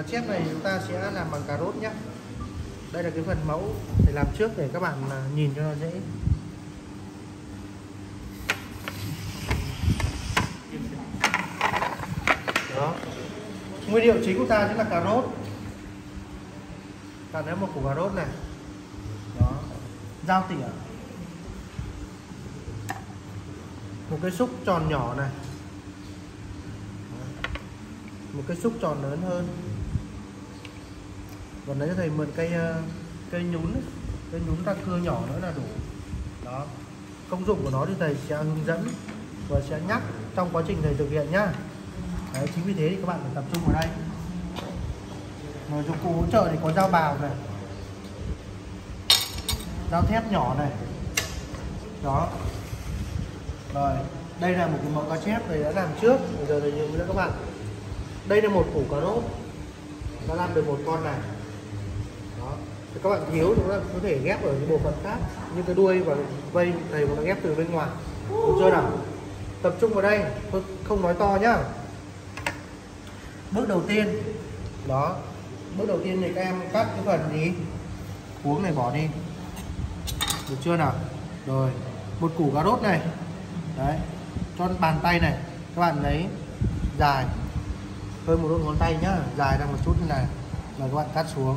Cá chép này chúng ta sẽ làm bằng cà rốt nhé. Đây là cái phần mẫu để làm trước để các bạn nhìn cho nó dễ. Đó. Nguyên liệu chính của ta chính là cà rốt. Ta lấy một củ cà rốt này. Đó. Dao tỉa. Một cái xúc tròn nhỏ này. Một cái xúc tròn lớn hơn. Còn đấy thầy mượn cây nhún ấy. Cây nhún răng cưa nhỏ nữa là đủ. Đó. Công dụng của nó thì thầy sẽ hướng dẫn và sẽ nhắc trong quá trình thầy thực hiện nhá. Đấy, chính vì thế thì các bạn phải tập trung vào đây. Rồi dụng cụ hỗ trợ thì có dao bào này, dao thép nhỏ này. Đó. Rồi, đây là một cái mẫu cá chép thầy đã làm trước. Bây giờ thầy hướng dẫn các bạn. Đây là một củ cà rốt. Đã làm được một con này. Đó. Thì các bạn thiếu chúng ta có thể ghép ở những bộ phận khác như cái đuôi và vây thầy cũng đã ghép từ bên ngoài. Được chưa nào? Tập trung vào đây, tôi không nói to nhá. Bước đầu tiên, đó. Bước đầu tiên thì các em cắt cái phần gì cuống này bỏ đi. Được chưa nào? Rồi, một củ cà rốt này. Đấy, cho bàn tay này, các bạn lấy dài hơn một đốt ngón tay nhá, dài ra một chút như này. Rồi các bạn cắt xuống.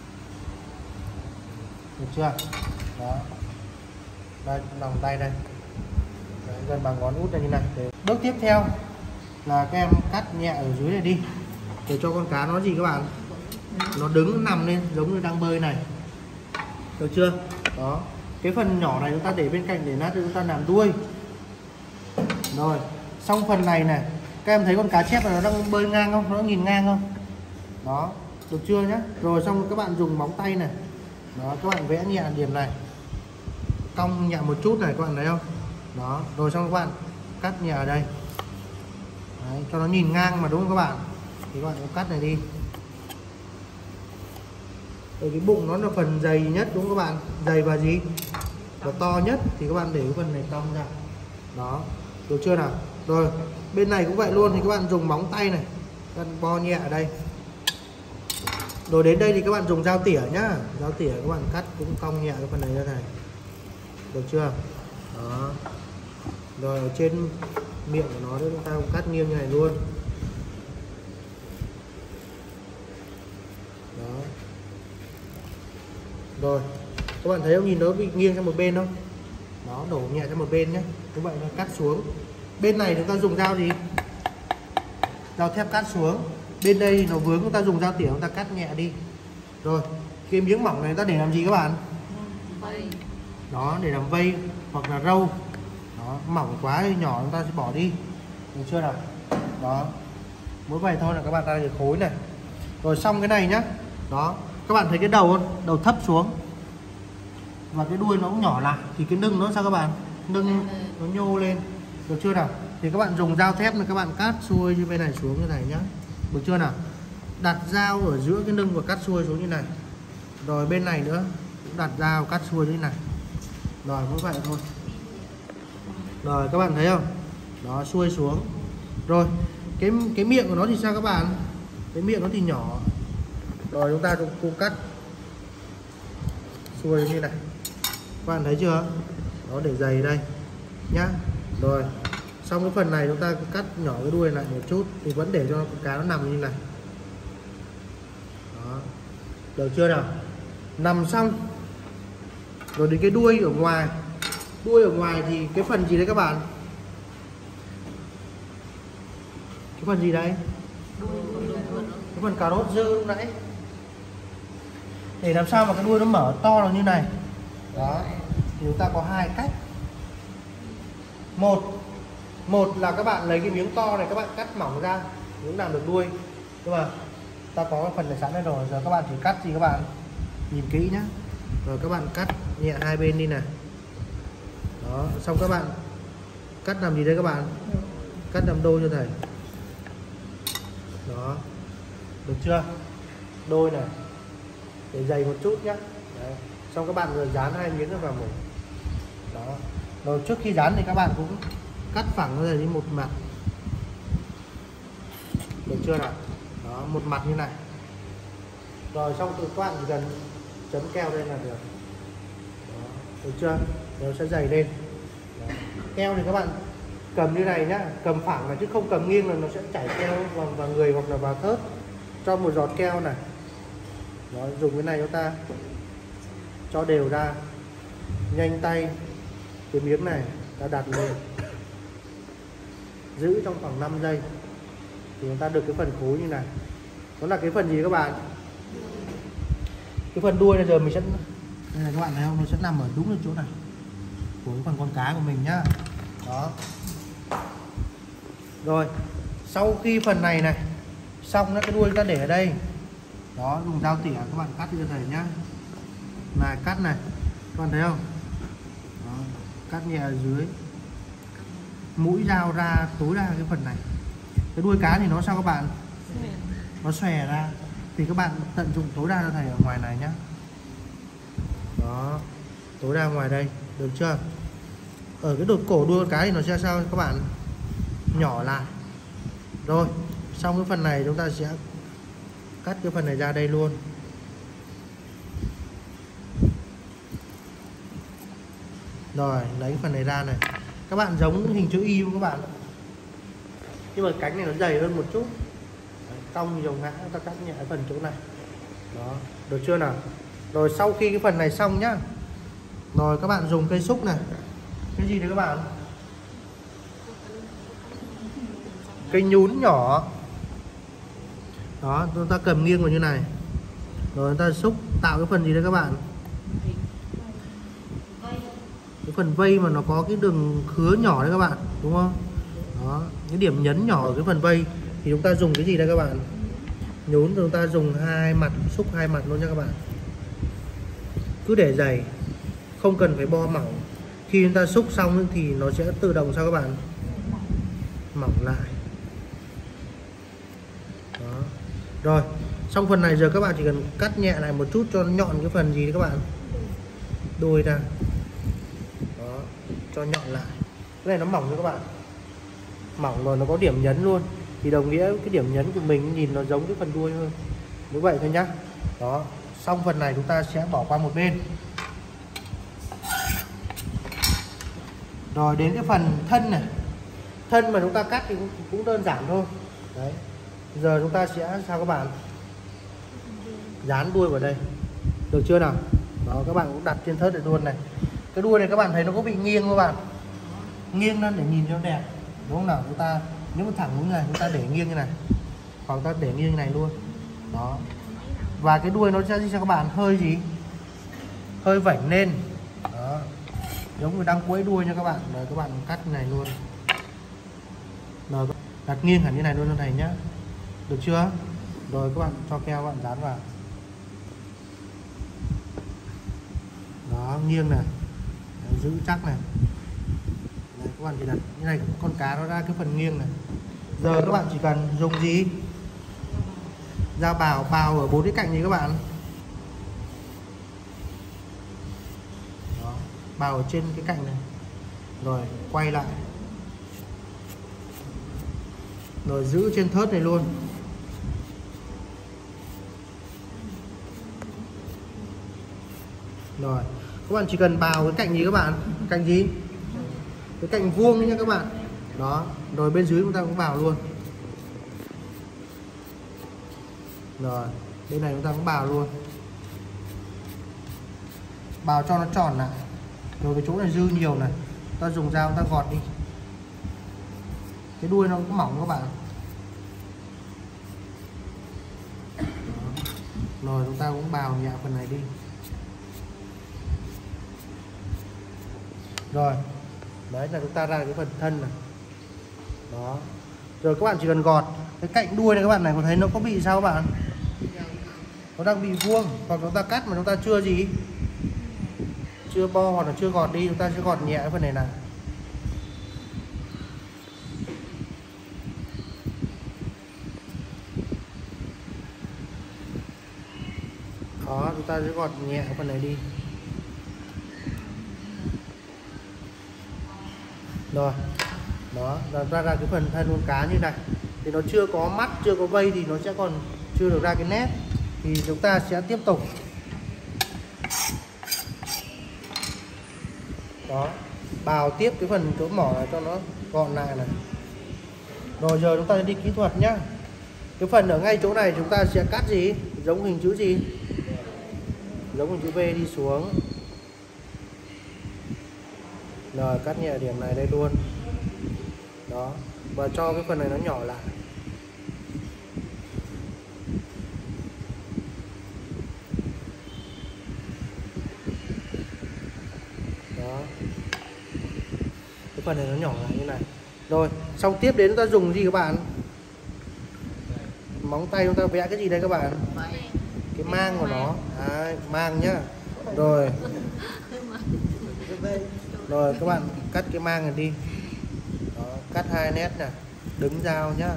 Được chưa? Đó. Đây, lòng tay đây. Đấy, gần bằng ngón út này như này. Bước tiếp theo là các em cắt nhẹ ở dưới này đi để cho con cá nó gì các bạn, nó đứng nằm lên giống như đang bơi này. Được chưa? Đó. Cái phần nhỏ này chúng ta để bên cạnh để lát chúng ta làm đuôi. Rồi, xong phần này này, các em thấy con cá chép này nó đang bơi ngang không? Nó nhìn ngang không? Đó, được chưa nhá? Rồi xong các bạn dùng móng tay này. Đó, các bạn vẽ nhẹ điểm này. Cong nhẹ một chút này, các bạn thấy không? Đó, rồi xong các bạn cắt nhẹ ở đây. Đấy, cho nó nhìn ngang mà đúng không các bạn? Thì các bạn cắt này đi. Rồi cái bụng nó là phần dày nhất đúng không các bạn? Dày và gì? Và to nhất thì các bạn để cái phần này cong ra. Đó, được chưa nào? Rồi, bên này cũng vậy luôn thì các bạn dùng móng tay này. Các bạn bo nhẹ ở đây. Rồi đến đây thì các bạn dùng dao tỉa nhá. Dao tỉa các bạn cắt cũng cong nhẹ cái phần này ra này. Được chưa? Đó. Rồi ở trên miệng của nó đấy chúng ta cũng cắt nghiêng như này luôn. Đó. Rồi, các bạn thấy không, nhìn nó bị nghiêng sang một bên không? Đó, đổ nhẹ sang một bên nhé. Như vậy nó cắt xuống. Bên này chúng ta dùng dao gì? Dao thép cắt xuống. Bên đây nó vướng chúng ta dùng dao tỉa chúng ta cắt nhẹ đi. Rồi, cái miếng mỏng này chúng ta để làm gì các bạn? Vây. Đó, để làm vây hoặc là râu. Đó, mỏng quá hay nhỏ chúng ta sẽ bỏ đi. Được chưa nào? Đó. Mỗi vậy thôi là các bạn ra được khối này. Rồi xong cái này nhá. Đó, các bạn thấy cái đầu không? Đầu thấp xuống. Và cái đuôi nó cũng nhỏ lại thì cái lưng nó sao các bạn? Lưng nó nhô lên. Được chưa nào? Thì các bạn dùng dao thép này các bạn cắt xuôi như bên này xuống như này nhá. Được chưa nào? Đặt dao ở giữa cái lưng và cắt xuôi xuống như này. Rồi bên này nữa cũng đặt dao cắt xuôi như thế này. Rồi cũng vậy thôi. Rồi các bạn thấy không? Đó, xuôi xuống. Rồi cái miệng của nó thì sao các bạn? Cái miệng nó thì nhỏ. Rồi chúng ta cũng cắt xuôi như này. Các bạn thấy chưa? Đó, để dày đây nhá. Rồi xong cái phần này chúng ta cắt nhỏ cái đuôi lại một chút thì vẫn để cho con cá nó nằm như này. Đó. Được chưa nào? Nằm xong. Rồi đến cái đuôi ở ngoài. Đuôi ở ngoài thì cái phần gì đấy các bạn? Cái phần gì đấy? Cái phần cà rốt dư lúc nãy. Để làm sao mà cái đuôi nó mở to được như này. Đó. Thì chúng ta có hai cách. Một là các bạn lấy cái miếng to này các bạn cắt mỏng ra cũng làm được đuôi. Nhưng mà ta có phần này sẵn đây rồi. Giờ các bạn chỉ cắt gì các bạn? Nhìn kỹ nhá. Rồi các bạn cắt nhẹ hai bên đi này. Đó, xong các bạn cắt làm gì đấy các bạn? Cắt làm đôi cho thầy. Đó. Được chưa? Đôi này. Để dày một chút nhá. Đấy. Xong các bạn rồi dán hai miếng vào mổ. Đó. Rồi trước khi dán thì các bạn cũng cắt phẳng ra đi một mặt. Được chưa nào? Đó, một mặt như này. Rồi xong từ các bạn chỉ cần chấm keo lên là được. Đó, được chưa? Nó sẽ dày lên. Đó. Keo thì các bạn cầm như này nhá, cầm phẳng là chứ không cầm nghiêng là nó sẽ chảy keo vào người hoặc là vào thớt. Cho một giọt keo này. Đó, dùng cái này chúng ta cho đều ra, nhanh tay cái miếng này ta đặt lên, giữ trong khoảng 5 giây thì chúng ta được cái phần khối như này. Đó là cái phần gì các bạn? Cái phần đuôi này giờ mình sẽ, đây là các bạn thấy không, nó sẽ nằm ở đúng ở chỗ này của cái phần con cá của mình nhá. Đó. Rồi sau khi phần này này xong, cái đuôi ta để ở đây. Đó, dùng dao tỉa các bạn cắt cho thầy nhá. Này cắt này, các bạn thấy không? Đó, cắt nhẹ ở dưới, mũi dao ra tối đa cái phần này. Cái đuôi cá thì nó sao các bạn? Nó xòe ra thì các bạn tận dụng tối đa cho thầy ở ngoài này nhá. Đó, tối đa ngoài đây, được chưa? Ở cái đột cổ đuôi cá thì nó sẽ sao các bạn? Nhỏ lại. Rồi xong cái phần này chúng ta sẽ cắt cái phần này ra đây luôn. Rồi lấy cái phần này ra này. Các bạn giống hình chữ Y không các bạn? Nhưng mà cánh này nó dày hơn một chút. Cong dòng ngã ta cắt nhẹ phần chỗ này. Đó, được chưa nào? Rồi sau khi cái phần này xong nhá, rồi các bạn dùng cây xúc này. Cái gì đấy các bạn? Cây nhún nhỏ. Đó, chúng ta cầm nghiêng vào như này. Rồi chúng ta xúc tạo cái phần gì đấy các bạn? Cái phần vây mà nó có cái đường khứa nhỏ đấy các bạn, đúng không? Đó, cái điểm nhấn nhỏ ở cái phần vây thì chúng ta dùng cái gì đây các bạn? Nhún, chúng ta dùng hai mặt, xúc hai mặt luôn nha các bạn. Cứ để dày, không cần phải bo mỏng. Khi chúng ta xúc xong thì nó sẽ tự động sao các bạn? Mỏng lại. Đó. Rồi, xong phần này giờ các bạn chỉ cần cắt nhẹ lại một chút cho nhọn cái phần gì đấy các bạn? Đuôi ra. Đó, cho nhọn lại. Cái này nó mỏng cho các bạn. Mỏng rồi nó có điểm nhấn luôn. Thì đồng nghĩa cái điểm nhấn của mình nhìn nó giống cái phần đuôi hơn. Như vậy thôi nhá. Đó, xong phần này chúng ta sẽ bỏ qua một bên. Rồi đến cái phần thân này. Thân mà chúng ta cắt thì cũng đơn giản thôi. Đấy. Giờ chúng ta sẽ sao các bạn? Dán đuôi vào đây. Được chưa nào? Đó, các bạn cũng đặt trên thớt để luôn này. Cái đuôi này các bạn thấy nó có bị nghiêng không các bạn? Nghiêng lên để nhìn cho đẹp. Đúng không nào? Chúng ta nếu mà thẳng như này chúng ta để nghiêng như này. Hoặc ta để nghiêng như này luôn. Đó. Và cái đuôi nó sẽ cho các bạn hơi gì? Hơi vảnh lên. Đó. Giống như đang quấy đuôi nha các bạn. Rồi các bạn cắt này luôn. Rồi đặt nghiêng hẳn như này luôn cho thầy nhá. Được chưa? Rồi các bạn cho keo các bạn dán vào. Đó, nghiêng này. Đấy, giữ chắc này. Đấy, các bạn chỉ đặt như này, con cá nó ra cái phần nghiêng này. Giờ các bạn chỉ cần dùng gì? Dao bào, bào ở 4 cái cạnh gì các bạn? Đó, bào ở trên cái cạnh này. Rồi quay lại. Rồi giữ trên thớt này luôn. Rồi các bạn chỉ cần bào cái cạnh gì các bạn? Cạnh gì? Cái cạnh vuông nhé các bạn. Đó, rồi bên dưới chúng ta cũng bào luôn. Rồi bên này chúng ta cũng bào luôn. Bào cho nó tròn lại. Rồi cái chỗ này dư nhiều này, ta dùng dao ta gọt đi. Cái đuôi nó cũng mỏng các bạn. Đó. Rồi chúng ta cũng bào nhẹ phần này đi. Rồi đấy là chúng ta ra cái phần thân này. Đó. Rồi các bạn chỉ cần gọt cái cạnh đuôi này các bạn này, có thấy nó có bị sao các bạn? Nó đang bị vuông. Hoặc chúng ta cắt mà chúng ta chưa gì, chưa bo hoặc là chưa gọt đi, chúng ta sẽ gọt nhẹ cái phần này này. Đó, chúng ta sẽ gọt nhẹ cái phần này đi. Rồi. Đó, ra cái phần thân con cá như này. Thì nó chưa có mắt, chưa có vây thì nó sẽ còn chưa được ra cái nét. thì chúng ta sẽ tiếp tục đó, bào tiếp cái phần chỗ mỏ này cho nó gọn lại này. Rồi giờ chúng ta đi kỹ thuật nhá. Cái phần ở ngay chỗ này chúng ta sẽ cắt gì? Giống hình chữ gì? Giống hình chữ V đi xuống. Rồi cắt nhẹ điểm này đây luôn. Đó. Và cho cái phần này nó nhỏ lại. Đó. Cái phần này nó nhỏ lại như này. Rồi, xong tiếp đến chúng ta dùng gì các bạn? Móng tay chúng ta vẽ cái gì đây các bạn? Cái mang của nó. Đấy, mang nhá. Rồi. Rồi các bạn cắt cái mang này đi. Đó, cắt 2 nét nè, đứng dao nhá.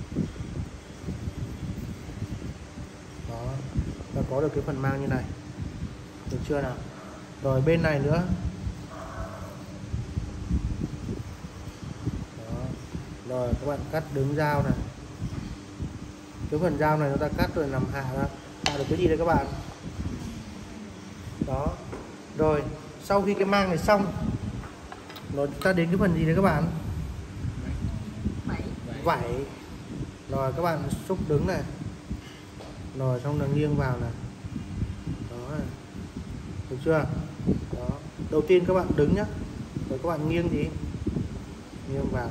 Đó, ta có được cái phần mang như này. Được chưa nào? Rồi bên này nữa. Đó. Rồi các bạn cắt đứng dao này. Cái phần dao này chúng ta cắt rồi nằm hạ ra, tạo được cái gì đây các bạn? Đó. Rồi sau khi cái mang này xong, rồi chúng ta đến cái phần gì đấy các bạn? Vảy. Rồi các bạn xúc đứng này. Rồi xong là nghiêng vào này. Đó này. Được chưa? Đó. Đầu tiên các bạn đứng nhá. Rồi các bạn nghiêng gì? Nghiêng vào.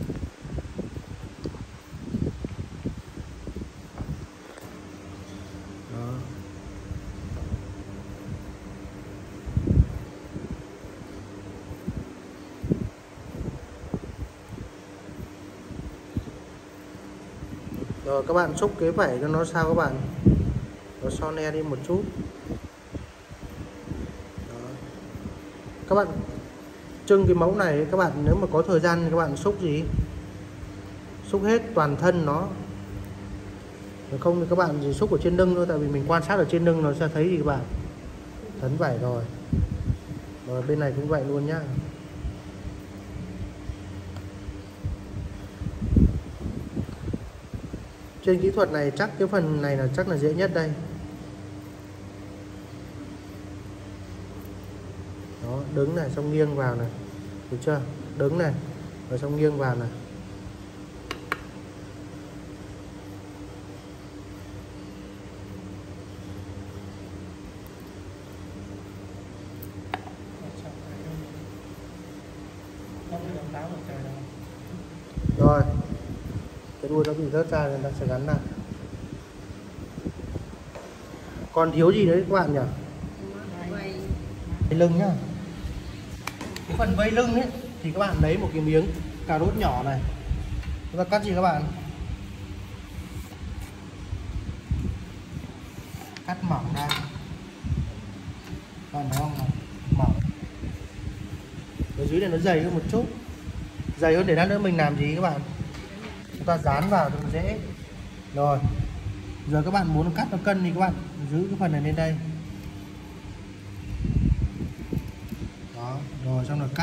Đó. Rồi các bạn xúc cái vảy cho nó sao các bạn? Nó so ne đi một chút. Đó. Các bạn trưng cái mẫu này các bạn nếu mà có thời gian thì các bạn xúc gì? Xúc hết toàn thân nó. Nếu không thì các bạn chỉ xúc ở trên lưng thôi, tại vì mình quan sát ở trên lưng nó sẽ thấy gì các bạn? Thấn vảy rồi. Rồi bên này cũng vậy luôn nhá. Trên kỹ thuật này chắc cái phần này là chắc là dễ nhất đây. Đó, đứng này xong nghiêng vào này. Được chưa? Đứng này rồi xong nghiêng vào này. Rồi cái đuôi nó bị rớt ra nên ta sẽ gắn lại. Còn thiếu gì đấy các bạn nhỉ? Vây lưng nhá. Cái phần vây lưng ấy thì các bạn lấy một cái miếng cà rốt nhỏ này, chúng ta cắt gì các bạn? Cắt mỏng ra. Bạn thấy không? Mỏng. Ở dưới này nó dày hơn một chút, dày hơn để lát nữa mình làm gì các bạn? Chúng ta dán vào cho nó dễ. Rồi giờ các bạn muốn cắt nó cân thì các bạn giữ cái phần này lên đây. Đó, rồi xong rồi cắt.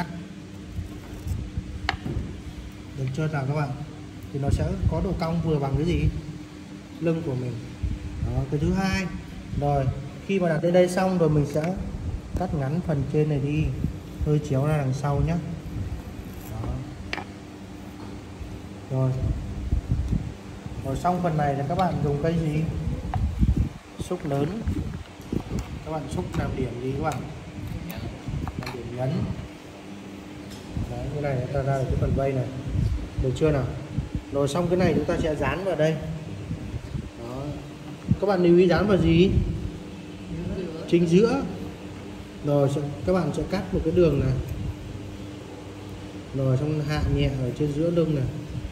Được chưa nào các bạn? Thì nó sẽ có độ cong vừa bằng cái gì? Lưng của mình. Đó, cái thứ hai. Rồi khi mà đặt đến đây xong rồi mình sẽ cắt ngắn phần trên này đi, hơi chéo ra đằng sau nhé. Đó. Rồi xong phần này là các bạn dùng cây gì? Xúc lớn. Các bạn xúc làm điểm gì các bạn? Làm điểm nhấn. Đấy, như này ta ra được cái phần vây này. Được chưa nào? Rồi xong cái này chúng ta sẽ dán vào đây. Đó. Các bạn lưu ý dán vào gì? Chính giữa. Rồi các bạn sẽ cắt một cái đường này. Rồi xong hạ nhẹ ở trên giữa lưng này.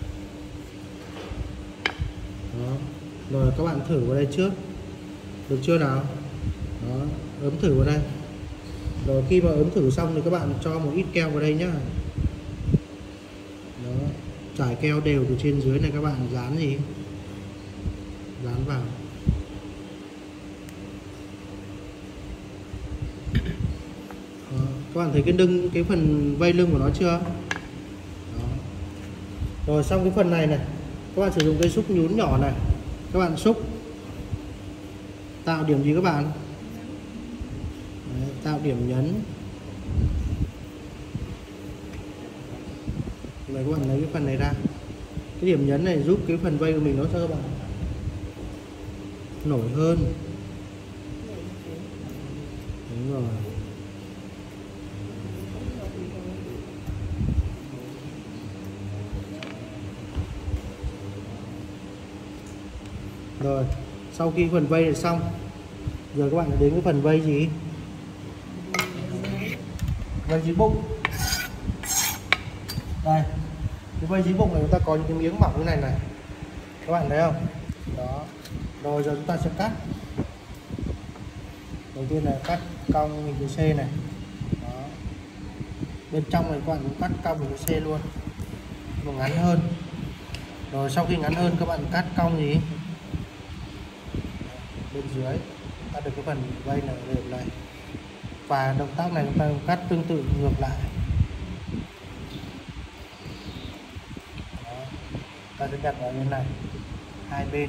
Đó. Rồi các bạn thử vào đây trước. Được chưa nào? Đó, ấm thử vào đây. Rồi khi mà ấm thử xong thì các bạn cho một ít keo vào đây nhá. Đó, trải keo đều từ trên dưới này, các bạn dán gì? Dán vào. Đó, các bạn thấy cái lưng, cái phần vây lưng của nó chưa? Đó. Rồi xong cái phần này này, các bạn sử dụng cây xúc nhún nhỏ này, các bạn xúc. tạo điểm gì các bạn? Đấy, tạo điểm nhấn. Rồi các bạn lấy cái phần này ra. Cái điểm nhấn này giúp cái phần vây của mình nó cho các bạn nổi hơn. Đúng rồi. Rồi, sau khi phần vây này xong, giờ các bạn đến cái phần vây gì? Vây dưới bụng. Đây, cái vây dưới bụng này chúng ta có những cái miếng mỏng như này này, các bạn thấy không? Đó. Rồi giờ chúng ta sẽ cắt. Đầu tiên là cắt cong hình chữ C này. Đó. Bên trong này các bạn cũng cắt cong hình chữ C luôn, mà ngắn hơn. Rồi sau khi ngắn hơn các bạn cắt cong gì? Bên dưới ta được cái phần vây này đều này, và động tác này chúng ta cắt tương tự ngược lại. Đó. Ta sẽ đặt ở bên này hai bên.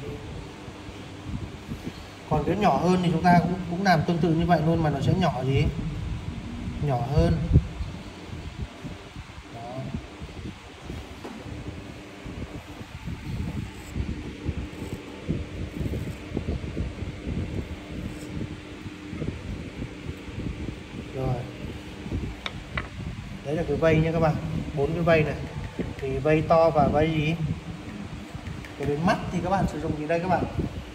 Còn cái nhỏ hơn thì chúng ta cũng làm tương tự như vậy luôn, mà nó sẽ nhỏ gì? Nhỏ hơn. Đó. Rồi. Đấy là cái vây nha các bạn, 4 cái vây này. Thì vây to và vây gì? Cái đến mắt thì các bạn sử dụng gì đây các bạn?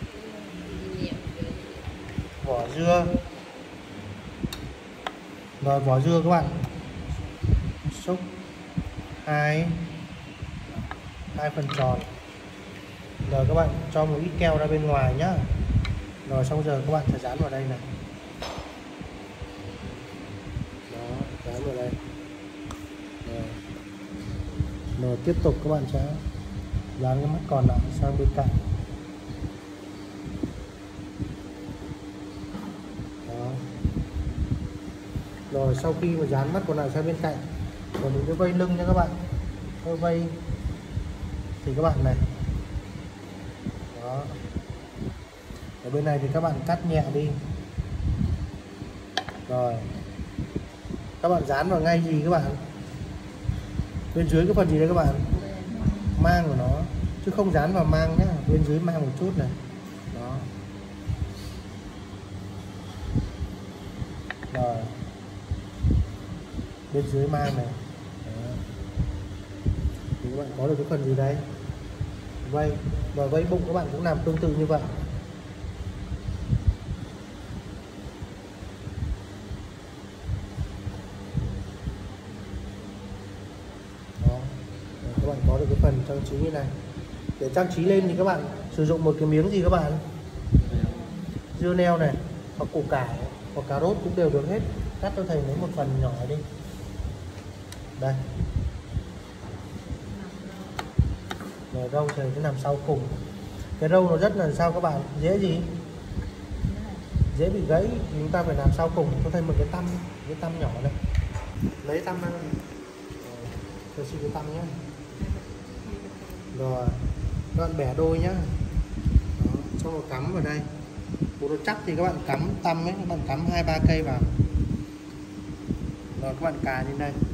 Vỏ dưa. Rồi vỏ dưa các bạn xúc hai phần tròn. Rồi các bạn cho một ít keo ra bên ngoài nhá. Rồi xong giờ các bạn sẽ dán vào đây này. Đó, dán vào đây. Rồi tiếp tục các bạn sẽ dán cái mắt còn lại sang bên cạnh. Đó. Rồi sau khi mà dán mắt còn lại sang bên cạnh, còn những cái vây lưng nha các bạn, cái vây thì các bạn này. Đó. Ở bên này thì các bạn cắt nhẹ đi. Rồi các bạn dán vào ngay gì các bạn? Bên dưới cái phần gì đấy các bạn? Mang của nó, chứ không dán vào mang nhé. Bên dưới mang một chút này. Đó. Rồi bên dưới mang này. Đó. Thì các bạn có được cái phần gì đây? Vây. Và vây bụng các bạn cũng làm tương tự như vậy. Các bạn có được cái phần trang trí như này. Để trang trí lên thì các bạn sử dụng một cái miếng gì các bạn? Dưa leo này, hoặc củ cải, hoặc cà rốt cũng đều được hết. Cắt cho thầy lấy một phần nhỏ đi. Đây. Rồi rau thầy sẽ làm sau cùng. Cái rau nó rất là sao các bạn? Dễ gì? Dễ bị gãy, chúng ta phải làm sau cùng. Cho thầy một cái tăm nhỏ này. Lấy tăm ra. Tôi xin cái tăm nhé. Rồi các bạn bẻ đôi nhá. Đó, cho một cắm vào đây. Bộ nó chắc thì các bạn cắm tăm ấy, các bạn cắm 2-3 cây vào. Rồi các bạn cài lên đây.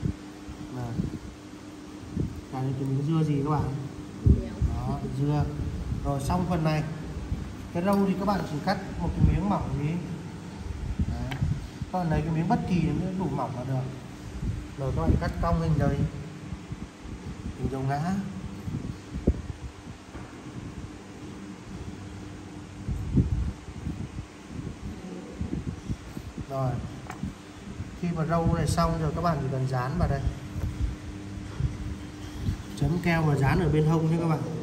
Cài lên cái miếng dưa gì các bạn? Đó, dưa. Rồi xong phần này. Cái rau thì các bạn chỉ cắt một cái miếng mỏng gì. Đấy. Các bạn lấy cái miếng bất kỳ nó đủ mỏng là được. Rồi các bạn cắt cong hình đây. Hình dấu ngã. Rồi khi mà rau này xong rồi các bạn chỉ cần dán vào đây, chấm keo và dán ở bên hông nhé các bạn.